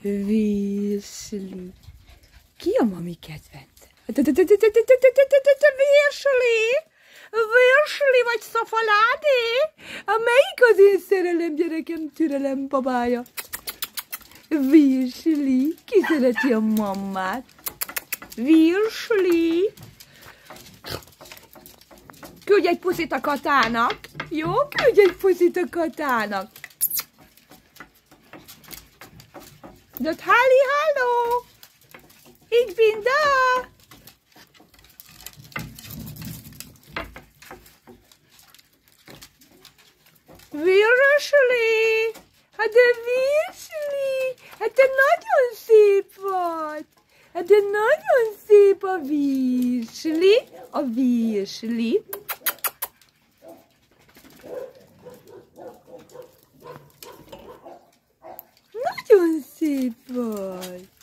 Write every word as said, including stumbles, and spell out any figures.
Virsli. Ki a mami kedvence? Virsli! Virsli vagy szafaládé? Melyik az én szerelem gyerekem, türelem babája? Virsli, ki szereti a mammát? Virsli! Küldj egy puszit a Katának! Jó? Küldj egy puszit a Katának! Dat halli hallo! Ich bin da! Virsli! Hát de Virsli! Hát te nagyon szép vagy! Hát de nagyon szép a Virsli! A Virsli! Nagyon szép vagy!